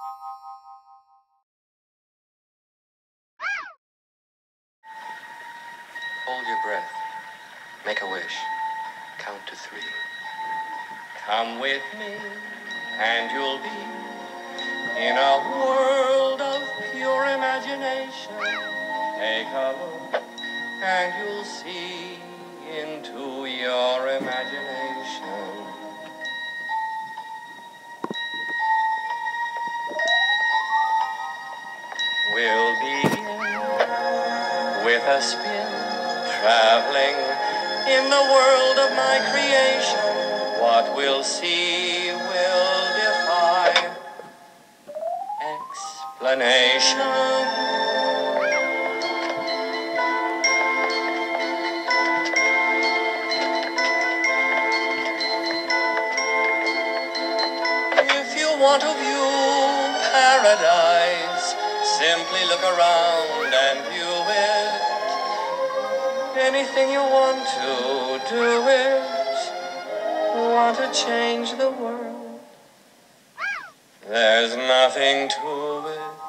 Hold your breath. Make a wish. Count to 3. Come with me, and you'll be in a world of pure imagination. Take a look, and you'll see into your imagination. We'll begin with a spin, traveling in the world of my creation. What we'll see will defy explanation. If you want to view paradise, simply look around and view it. Anything you want to, do it. Want to change the world? There's nothing to it.